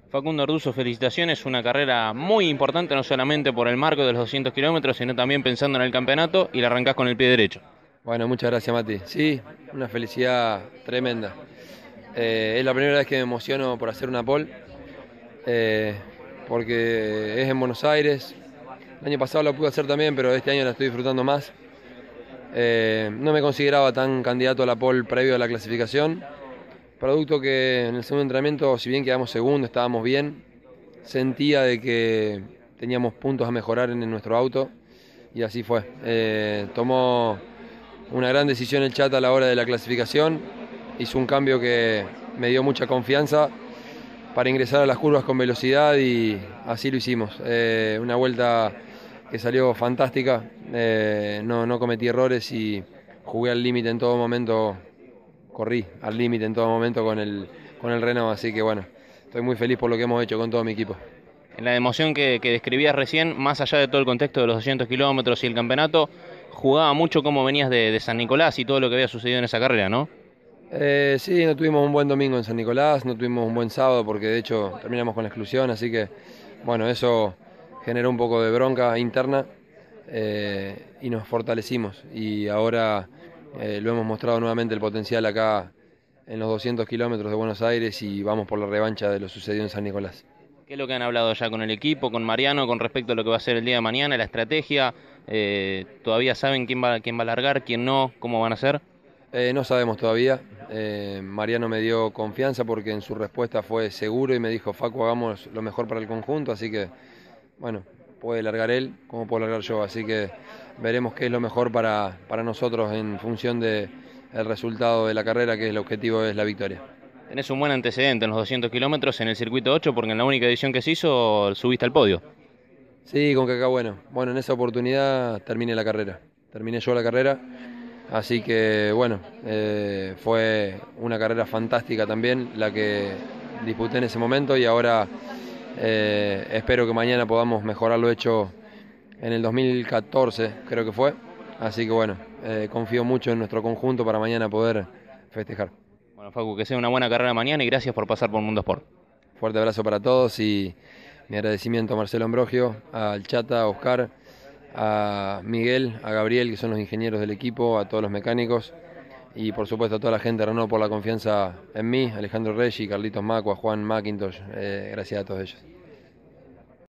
Facundo Arduzo, felicitaciones, una carrera muy importante, no solamente por el marco de los 200 kilómetros, sino también pensando en el campeonato y la arrancás con el pie derecho. Bueno, muchas gracias, Mati. Sí, una felicidad tremenda. Es la primera vez que me emociono por hacer una pole, eh, porque es en Buenos Aires. El año pasado la pude hacer también, pero este año la estoy disfrutando más. No me consideraba tan candidato a la pole previo a la clasificación, producto que en el segundo entrenamiento, si bien quedamos segundo, estábamos bien, sentía de que teníamos puntos a mejorar en nuestro auto y así fue. Tomó una gran decisión el Chat a la hora de la clasificación, hizo un cambio que me dio mucha confianza para ingresar a las curvas con velocidad y así lo hicimos. Una vuelta que salió fantástica, no cometí errores y jugué al límite en todo momento, corrí al límite en todo momento con el Renault, así que bueno, estoy muy feliz por lo que hemos hecho con todo mi equipo. En la emoción que describías recién, más allá de todo el contexto de los 200 kilómetros y el campeonato, jugaba mucho cómo venías de San Nicolás y todo lo que había sucedido en esa carrera, ¿no? Sí, no tuvimos un buen domingo en San Nicolás, no tuvimos un buen sábado porque de hecho terminamos con la exclusión, así que bueno, eso generó un poco de bronca interna y nos fortalecimos y ahora lo hemos mostrado nuevamente el potencial acá en los 200 kilómetros de Buenos Aires y vamos por la revancha de lo sucedido en San Nicolás. ¿Qué es lo que han hablado ya con el equipo, con Mariano, con respecto a lo que va a ser el día de mañana, la estrategia? ¿Todavía saben quién va a largar, quién no, cómo van a ser? No sabemos todavía. Mariano me dio confianza porque en su respuesta fue seguro y me dijo, Facu, hagamos lo mejor para el conjunto, así que, bueno, puede largar él como puedo largar yo, así que veremos qué es lo mejor para nosotros en función del resultado de la carrera, que el objetivo es la victoria. Tenés un buen antecedente en los 200 kilómetros en el circuito 8 porque en la única edición que se hizo subiste al podio. Sí, con Kaká, bueno, en esa oportunidad terminé la carrera, terminé yo la carrera. Así que bueno, fue una carrera fantástica también la que disputé en ese momento y ahora espero que mañana podamos mejorar lo hecho en el 2014, creo que fue. Así que bueno, confío mucho en nuestro conjunto para mañana poder festejar. Bueno, Facu, que sea una buena carrera mañana y gracias por pasar por Mundo Sport. Fuerte abrazo para todos y mi agradecimiento a Marcelo Ambrogio, al Chata, a Oscar, a Miguel, a Gabriel, que son los ingenieros del equipo, a todos los mecánicos y por supuesto a toda la gente de Renault por la confianza en mí, Alejandro Reggi, Carlitos Maco, a Juan McIntosh, gracias a todos ellos.